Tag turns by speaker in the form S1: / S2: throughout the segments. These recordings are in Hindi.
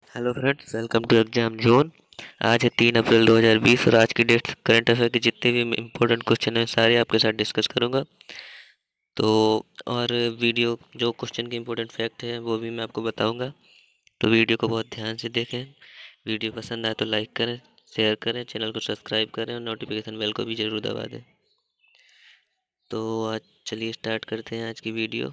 S1: Hello friends, welcome to exam zone. आज है 3 अप्रैल 2020 और आज की डेट करंट अफेयर के जितने भी इम्पोर्टेंट क्वेश्चन हैं सारे आपके साथ डिस्कस करूंगा। तो और वीडियो जो क्वेश्चन के इम्पोर्टेंट फैक्ट हैं वो भी मैं आपको बताऊंगा। तो वीडियो को बहुत ध्यान से देखें। वीडियो पसंद आए तो लाइक करें, शेयर करें, चैनल को सब्सक्राइब करें और नोटिफिकेशन बेल को भी ज़रूर दबा दें। तो आज चलिए स्टार्ट करते हैं आज की वीडियो।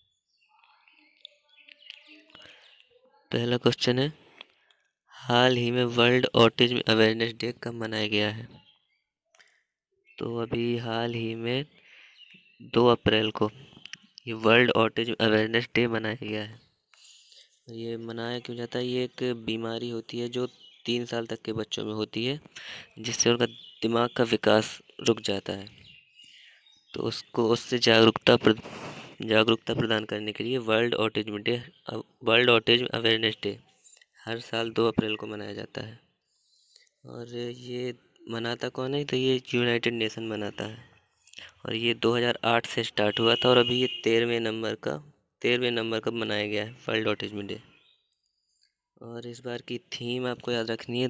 S1: पहला क्वेश्चन है, हाल ही में वर्ल्ड ऑटिज्म अवेयरनेस डे कब मनाया गया है? तो अभी हाल ही में 2 अप्रैल को ये वर्ल्ड ऑटिज्म अवेयरनेस डे मनाया गया है। ये मनाया क्यों जाता है? ये एक बीमारी होती है जो 3 साल तक के बच्चों में होती है, जिससे उनका दिमाग का विकास रुक जाता है। तो उसको उससे जागरूकता प्रदान करने के लिए वर्ल्ड ऑटिज्म अवेयरनेस डे हर साल 2 अप्रैल को मनाया जाता है। और ये मनाता कौन है? तो ये यूनाइटेड नेशन मनाता है। और ये 2008 से स्टार्ट हुआ था और अभी ये 13वें नंबर का मनाया गया है वर्ल्ड ऑटिज्म डे। और इस बार की थीम आपको याद रखनी है,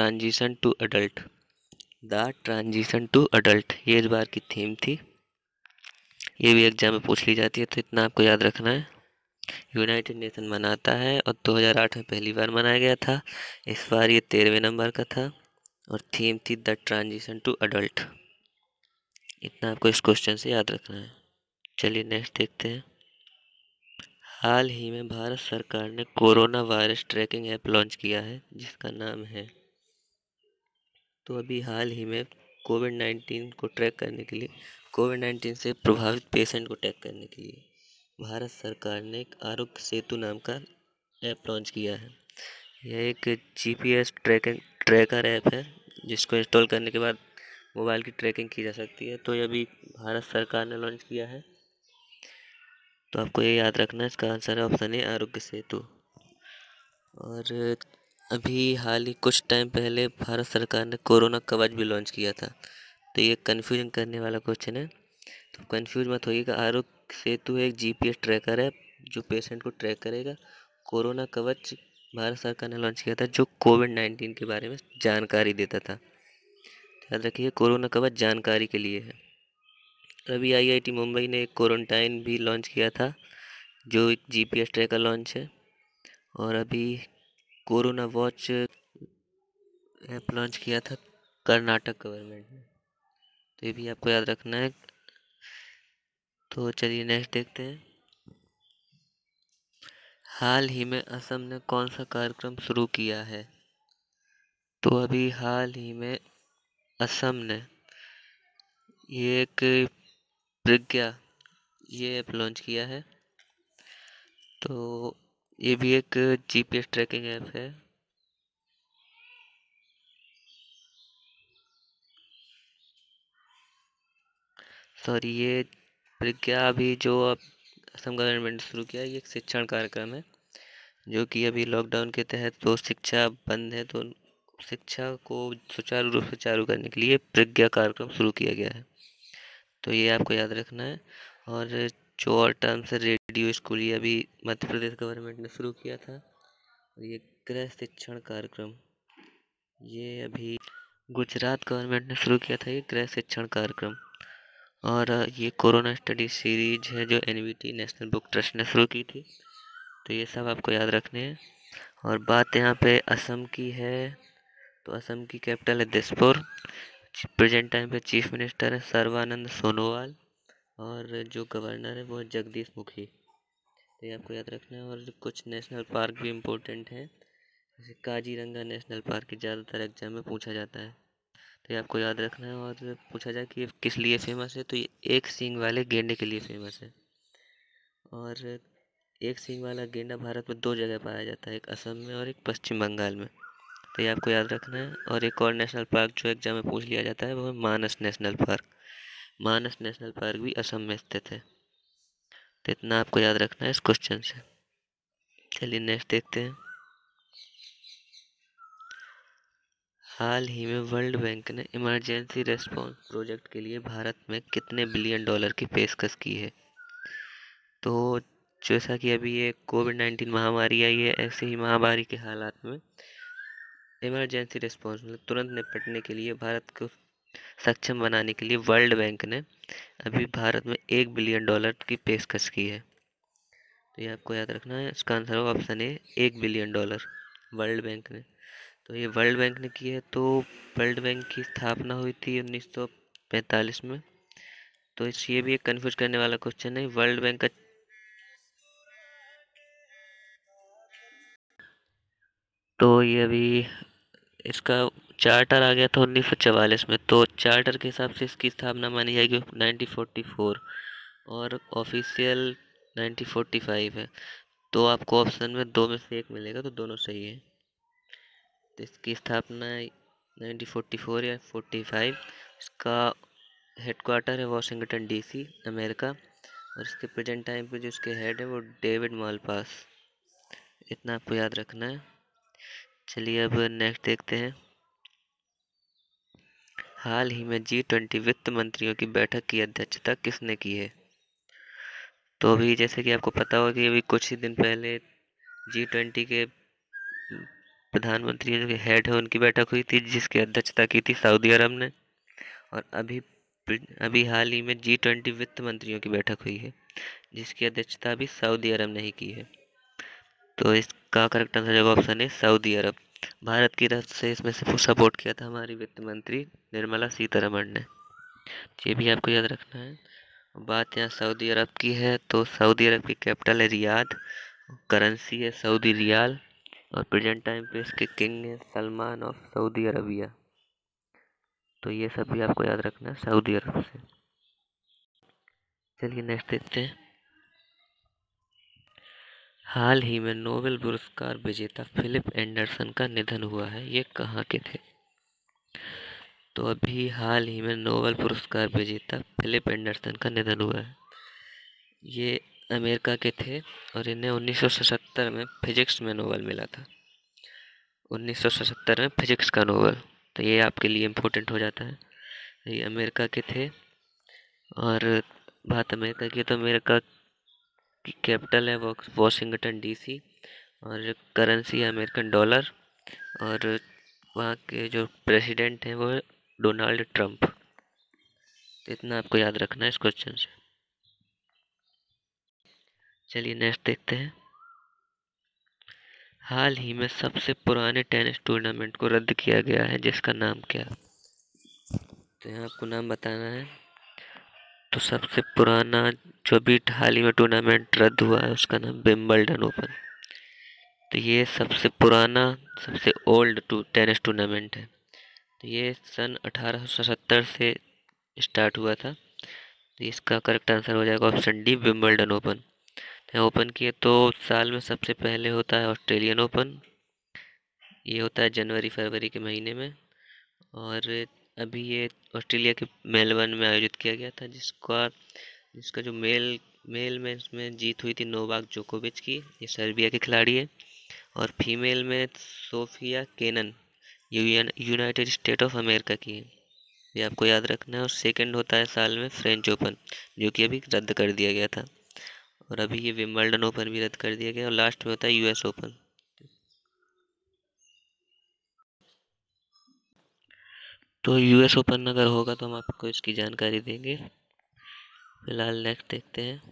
S1: द ट्रांजिशन टू अडल्ट। ये इस बार की थीम थी। ये भी एग्जाम में पूछ ली जाती है, तो इतना आपको याद रखना है। यूनाइटेड नेशन मनाता है और 2008 में पहली बार मनाया गया था। इस बार ये 13वें नंबर का था और थीम थी द ट्रांजिशन टू अडल्ट। इतना आपको इस क्वेश्चन से याद रखना है। चलिए नेक्स्ट देखते हैं। हाल ही में भारत सरकार ने corona virus tracking app launch किया है जिसका नाम है। तो अभी हाल ही में कोविड 19 से प्रभावित पेशेंट को ट्रैक करने के लिए भारत सरकार ने एक आरोग्य सेतु नाम का ऐप लॉन्च किया है। यह एक जीपीएस ट्रैकर ऐप है जिसको इंस्टॉल करने के बाद मोबाइल की ट्रैकिंग की जा सकती है। तो ये अभी भारत सरकार ने लॉन्च किया है। तो आपको ये याद रखना है, इसका आंसर है ऑप्शन ए, आरोग्य सेतु। और अभी हाल ही कुछ टाइम पहले भारत सरकार ने कोरोना कवच भी लॉन्च किया था। तो ये कन्फ्यूजन करने वाला क्वेश्चन है, तो कंफ्यूज मत होइएगा। आरोग्य सेतु एक जीपीएस ट्रैकर है जो पेशेंट को ट्रैक करेगा। कोरोना कवच भारत सरकार ने लॉन्च किया था जो कोविड 19 के बारे में जानकारी देता था। याद रखिए, कोरोना कवच जानकारी के लिए है। अभी आईआईटी मुंबई ने एक क्वारंटाइन भी लॉन्च किया था जो एक जीपीएस ट्रैकर लॉन्च है। और अभी कोरोना वॉच ऐप लॉन्च किया था कर्नाटक गवर्नमेंट ने। तो ये भी आपको याद रखना है। तो चलिए नेक्स्ट देखते हैं। हाल ही में असम ने कौन सा कार्यक्रम शुरू किया है? तो अभी हाल ही में असम ने ये एक प्रज्ञा ये ऐप लॉन्च किया है। तो ये भी एक जीपीएस ट्रैकिंग ऐप है। सॉरी, ये प्रज्ञा अभी जो अब असम गवर्नमेंट ने शुरू किया है, ये एक शिक्षण कार्यक्रम है जो कि अभी लॉकडाउन के तहत तो शिक्षा बंद है, तो शिक्षा को सुचारू रूप से चालू करने के लिए प्रज्ञा कार्यक्रम शुरू किया गया है। तो ये आपको याद रखना है। और जो और टर्म्स है, रेडियो स्कूल, ये अभी मध्य प्रदेश गवर्नमेंट ने शुरू किया था। और ये गृह शिक्षण कार्यक्रम ये अभी गुजरात गवर्नमेंट ने शुरू किया था, ये गृह शिक्षण कार्यक्रम। और ये कोरोना स्टडी सीरीज है जो एनवीटी नेशनल बुक ट्रस्ट ने शुरू की थी। तो ये सब आपको याद रखने हैं। और बात यहाँ पे असम की है, तो असम की कैपिटल है दिसपुर। प्रेजेंट टाइम पे चीफ मिनिस्टर है सर्बानंद सोनोवाल और जो गवर्नर है वो है जगदीश मुखी। तो ये आपको याद रखना है। और कुछ नेशनल पार्क भी इम्पोर्टेंट हैं, जैसे काजीरंगा नेशनल पार्क ज़्यादातर एग्जाम में पूछा जाता है। तो ये आपको याद रखना है। और पूछा जाए कि ये किस लिए फेमस है, तो ये एक सींग वाले गेंडे के लिए फेमस है। और एक सींग वाला गेंडा भारत में 2 जगह पाया जाता है, एक असम में और एक पश्चिम बंगाल में। तो ये आपको याद रखना है। और एक और नेशनल पार्क जो एग्जाम में पूछ लिया जाता है वो है Manas national park. Manas national park भी असम में स्थित है। तो इतना आपको याद रखना है इस क्वेश्चन से। चलिए नेक्स्ट देखते हैं। हाल ही में वर्ल्ड बैंक ने इमरजेंसी रेस्पॉन्स प्रोजेक्ट के लिए भारत में कितने बिलियन डॉलर की पेशकश की है? तो जैसा कि अभी ये कोविड-19 महामारी आई है, ऐसे ही महामारी के हालात में इमरजेंसी रिस्पॉन्स मतलब तुरंत निपटने के लिए भारत को सक्षम बनाने के लिए वर्ल्ड बैंक ने अभी भारत में $1 बिलियन की पेशकश की है। तो ये आपको याद रखना है। इसका आंसर होगा option A, $1 billion world bank ने। तो ये वर्ल्ड बैंक ने की है। तो वर्ल्ड बैंक की स्थापना हुई थी 1945 में। तो इस ये भी एक कंफ्यूज करने वाला क्वेश्चन है। वर्ल्ड बैंक का तो ये अभी इसका चार्टर आ गया था 1944 में। तो चार्टर के हिसाब से इसकी स्थापना मानी जाएगी 1944 और ऑफिशियल 1945 है। तो आपको ऑप्शन में दो में से एक मिलेगा, तो दोनों सही है। तो इसकी स्थापना 1944 या 45। इसका हेडक्वार्टर है वॉशिंगटन डीसी, अमेरिका। और इसके प्रेजेंट टाइम पे जो इसके हेड है वो डेविड मालपास। इतना आपको याद रखना है। चलिए अब नेक्स्ट देखते हैं। हाल ही में G20 वित्त मंत्रियों की बैठक की अध्यक्षता किसने की है? तो अभी जैसे कि आपको पता होगा कि अभी कुछ ही दिन पहले G20 के प्रधानमंत्री जो हेड है उनकी बैठक हुई थी, जिसकी अध्यक्षता की थी सऊदी अरब ने। और अभी अभी हाल ही में G20 वित्त मंत्रियों की बैठक हुई है, जिसकी अध्यक्षता भी सऊदी अरब ने ही की है। तो इसका करेक्ट आंसर जगह ऑप्शन है सऊदी अरब। भारत की तरफ से इसमें से सपोर्ट किया था हमारी वित्त मंत्री निर्मला सीतारमण ने। ये भी आपको याद रखना है। बात यहाँ सऊदी अरब की है, तो सऊदी अरब की कैपिटल है रियाद, करेंसी है सऊदी रियाल, और प्रेजेंट टाइम पे इसके किंग है सलमान ऑफ सऊदी अरबिया। तो ये सब भी आपको याद रखना है सऊदी अरब से। चलिए नेक्स्ट देखते हैं। हाल ही में नोबेल पुरस्कार विजेता फिलिप एंडरसन का निधन हुआ है। ये कहाँ के थे? तो अभी हाल ही में नोबेल पुरस्कार विजेता फिलिप एंडरसन का निधन हुआ है। ये अमेरिका के थे और इन्हें 1977 में फिजिक्स में नोबेल मिला था। 1977 में फिजिक्स का नोबेल। तो ये आपके लिए इम्पोर्टेंट हो जाता है। ये अमेरिका के थे। और बात अमेरिका की, तो अमेरिका की कैपिटल है वॉशिंगटन डीसी, और करेंसी है अमेरिकन डॉलर, और वहाँ के जो प्रेसिडेंट हैं वो है डोनाल्ड ट्रंप। तो इतना आपको याद रखना है इस क्वेश्चन से। चलिए नेक्स्ट देखते हैं। हाल ही में सबसे पुराने टेनिस टूर्नामेंट को रद्द किया गया है, जिसका नाम क्या? तो यहाँ आपको नाम बताना है। तो सबसे पुराना जो भी हाल ही में टूर्नामेंट रद्द हुआ है उसका नाम विंबलडन ओपन। तो ये सबसे पुराना, सबसे ओल्ड टेनिस टूर्नामेंट है। तो ये सन 1870 से स्टार्ट हुआ था। तो इसका करेक्ट आंसर हो जाएगा option D, Wimbledon open. Open किए तो साल में सबसे पहले होता है ऑस्ट्रेलियन ओपन। ये होता है जनवरी फरवरी के महीने में। और अभी ये ऑस्ट्रेलिया के मेलबर्न में आयोजित किया गया था, जिसका जिसका जो मेल में इसमें जीत हुई थी नोवाक जोकोविच की, ये सर्बिया के खिलाड़ी है। और फीमेल में Sofia Kenin, United State of America की है। ये आपको याद रखना है। और सेकंड होता है साल में फ्रेंच ओपन, जो कि अभी रद्द कर दिया गया था। और अभी ये विंबलडन ओपन भी रद्द कर दिया गया। और लास्ट में होता है यूएस ओपन। तो यूएस ओपन अगर होगा तो हम आपको इसकी जानकारी देंगे। फिलहाल नेक्स्ट देखते हैं।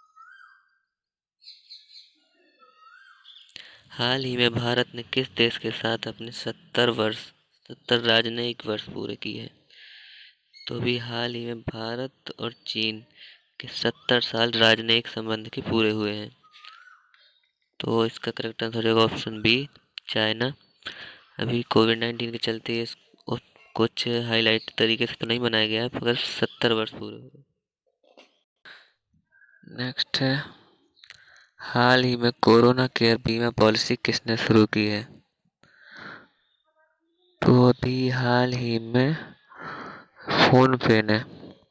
S1: हाल ही में भारत ने किस देश के साथ अपने 70 राजनयिक वर्ष पूरे किए हैं? तो अभी हाल ही में भारत और चीन के 70 साल राजनयिक संबंध के पूरे हुए हैं। तो इसका करेक्ट आंसर होगा ऑप्शन बी, चाइना। अभी कोविड-19 के चलते कुछ हाईलाइट तरीके से तो नहीं मनाया गया है, मगर 70 वर्ष पूरे हुए। नेक्स्ट है, हाल ही में कोरोना केयर बीमा पॉलिसी किसने शुरू की है? तो अभी हाल ही में फोन पे ने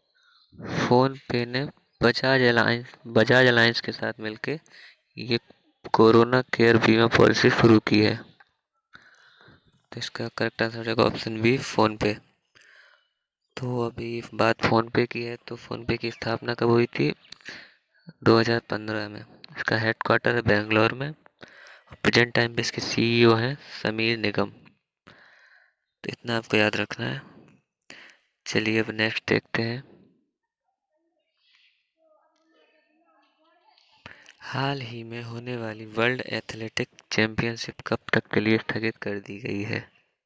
S1: बजाज अलायंस के साथ मिलके ये कोरोना केयर बीमा पॉलिसी शुरू की है। तो इसका करेक्ट आंसर है ऑप्शन बी, फोन पे। तो अभी बात फोन पे की है, तो फोन पे की स्थापना कब हुई थी? 2015 में। इसका हेडक्वार्टर है बेंगलोर में। प्रेजेंट टाइम पे इसके सीईओ हैं समीर निगम। तो इतना आपको याद रखना है। चलिए अब नेक्स्ट देखते हैं। हाल ही में होने वाली वर्ल्ड एथलेटिक चैंपियनशिप कब तक के लिए स्थगित कर दी गई है?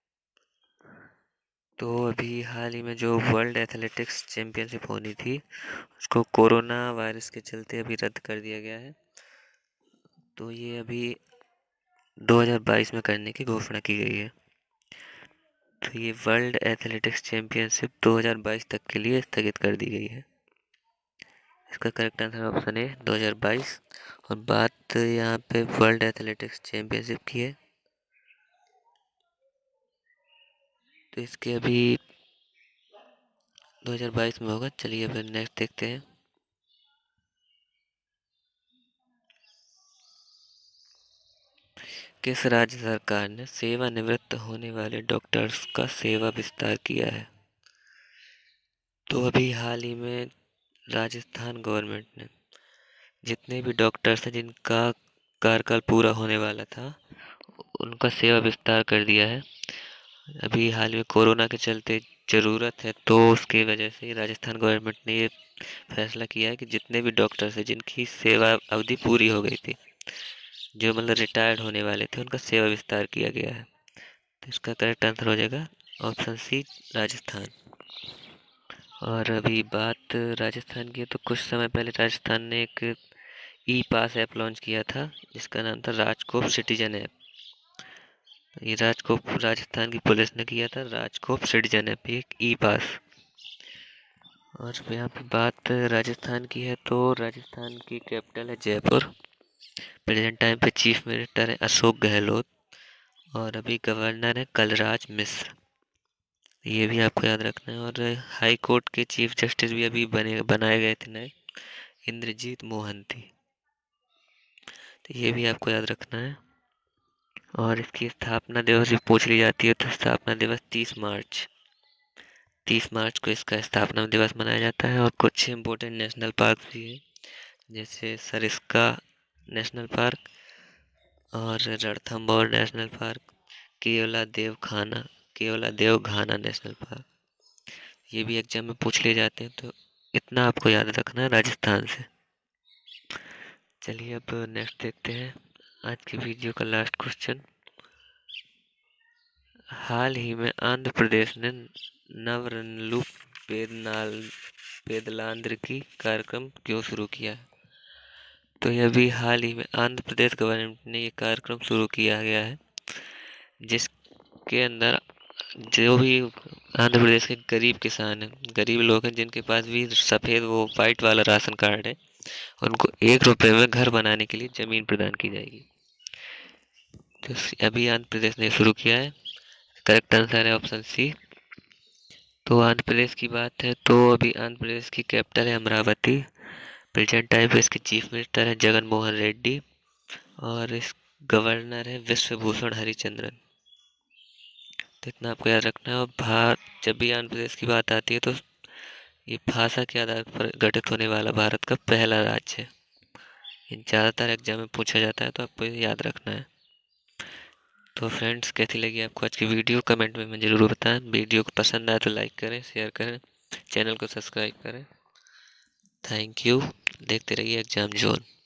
S1: तो अभी हाल ही में जो वर्ल्ड एथलेटिक्स चैंपियनशिप होनी थी उसको कोरोना वायरस के चलते अभी रद्द कर दिया गया है। तो ये अभी 2022 में करने की घोषणा की गई है। तो ये वर्ल्ड एथलेटिक्स चैंपियनशिप 2022 तक के लिए स्थगित कर दी गई है। इसका करेक्ट आंसर ऑप्शन है 2022। और बात यहाँ पे वर्ल्ड एथलेटिक्स चैंपियनशिप की है, तो इसके अभी 2022 में होगा। चलिए फिर नेक्स्ट देखते हैं। किस राज्य सरकार ने सेवानिवृत्त होने वाले डॉक्टर्स का सेवा विस्तार किया है? तो अभी हाल ही में राजस्थान गवर्नमेंट ने जितने भी डॉक्टर्स हैं जिनका कार्यकाल पूरा होने वाला था उनका सेवा विस्तार कर दिया है। अभी हाल में कोरोना के चलते ज़रूरत है, तो उसकी वजह से राजस्थान गवर्नमेंट ने ये फैसला किया है कि जितने भी डॉक्टर्स हैं जिनकी सेवा अवधि पूरी हो गई थी, जो मतलब रिटायर्ड होने वाले थे, उनका सेवा विस्तार किया गया है। तो इसका करेक्ट आंसर हो जाएगा ऑप्शन सी राजस्थान। और अभी बात राजस्थान की है, तो कुछ समय पहले राजस्थान ने एक ई पास ऐप लॉन्च किया था जिसका नाम था राजकोप सिटीजन ऐप। ये राजकोप राजस्थान की पुलिस ने किया था, राजकोप सिटीजन ऐप एक ई पास। और यहाँ पे बात राजस्थान की है, तो राजस्थान की कैपिटल है जयपुर। प्रेजेंट टाइम पे चीफ मिनिस्टर है अशोक गहलोत। और अभी गवर्नर है कलराज मिश्र। ये भी आपको याद रखना है। और हाई कोर्ट के चीफ जस्टिस भी अभी बनाए गए थे नए, इंद्रजीत मोहंती। तो ये भी आपको याद रखना है। और इसकी स्थापना दिवस भी पूछ ली जाती है, तो स्थापना दिवस 30 मार्च को इसका स्थापना दिवस मनाया जाता है। और कुछ इम्पोर्टेंट नेशनल पार्क भी हैं, जैसे सरिस्का नेशनल पार्क और Ranthambore national park, Keoladeo Ghana national park. ये भी एग्जाम में पूछ लिए जाते हैं, तो इतना आपको याद रखना है राजस्थान से। चलिए अब नेक्स्ट देखते हैं आज की वीडियो का लास्ट क्वेश्चन। हाल ही में आंध्र प्रदेश ने नवरनलू पेदनाल पेदलांद्रिकी कार्यक्रम क्यों शुरू किया है? तो ये अभी हाल ही में आंध्र प्रदेश गवर्नमेंट ने ये कार्यक्रम शुरू किया गया है, जिसके अंदर जो भी आंध्र प्रदेश के गरीब किसान हैं, गरीब लोग हैं जिनके पास भी सफ़ेद वो वाइट वाला राशन कार्ड है, उनको 1 रुपये में घर बनाने के लिए ज़मीन प्रदान की जाएगी। तो अभी आंध्र प्रदेश ने शुरू किया है। करेक्ट आंसर है ऑप्शन सी। तो आंध्र प्रदेश की बात है, तो अभी आंध्र प्रदेश की कैपिटल है अमरावती। प्रेजेंट टाइम पे इसके चीफ मिनिस्टर है जगन मोहन रेड्डी। और इस गवर्नर है विश्वभूषण हरिचंद्रन। तो इतना आपको याद रखना है। और जब भी आंध्र प्रदेश की बात आती है, तो ये भाषा के आधार पर गठित होने वाला भारत का पहला राज्य है। ये ज़्यादातर एग्जाम में पूछा जाता है, तो आपको ये याद रखना है। तो फ्रेंड्स, कैसी लगी आपको आज की वीडियो कमेंट में मुझे ज़रूर बताएं। वीडियो को पसंद आए तो लाइक करें, शेयर करें, चैनल को सब्सक्राइब करें। Thank you. देखते रहिए एग्जाम जोन।